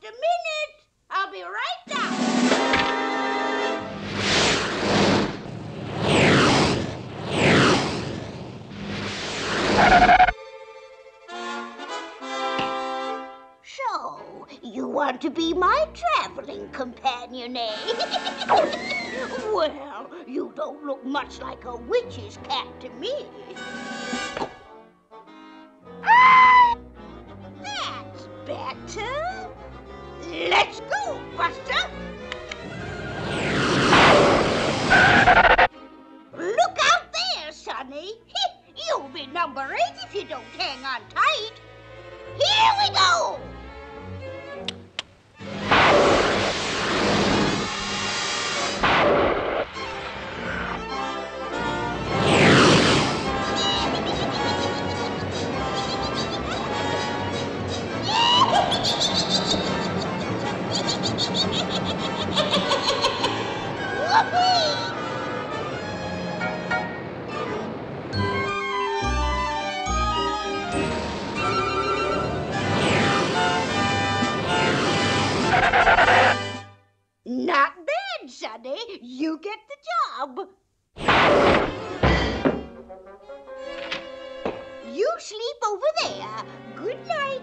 a minute. I'll be right down. So, you want to be my traveling companion, eh? Well, you don't look much like a witch's cat to me. That's better. Let's go, Buster. Look out there, Sonny. You'll be number 8 if you don't hang on tight. Here we go. Not bad, Sonny. You get the job. You sleep over there. Good night.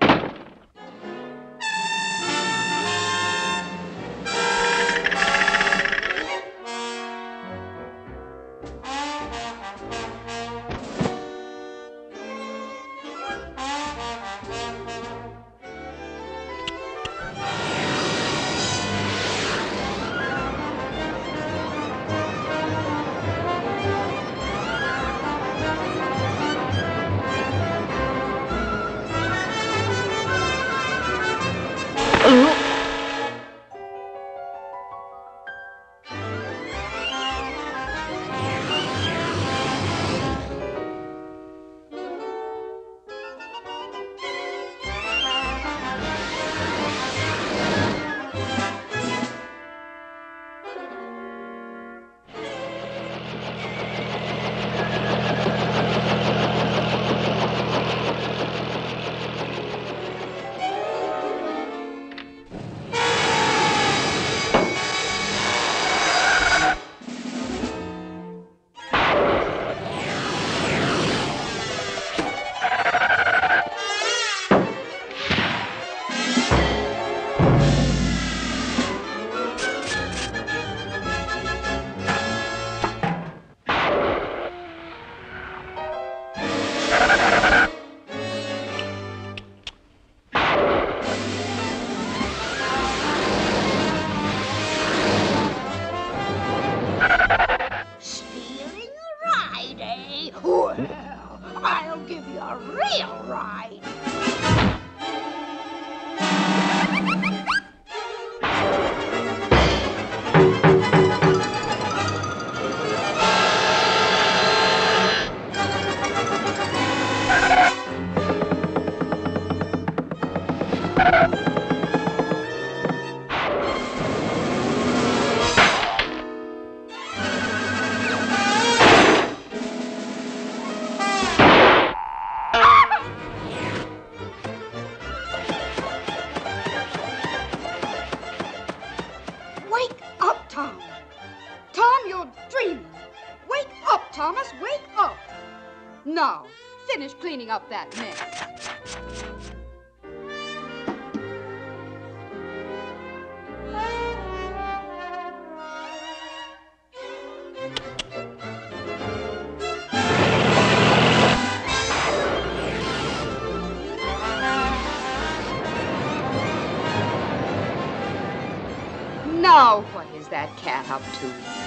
Stealing a ride, eh? Well, I'll give you a real ride. Wake up, Tom. Tom, you're dreaming. Wake up, Thomas, wake up. Now, finish cleaning up that mess. Now, what is that cat up to?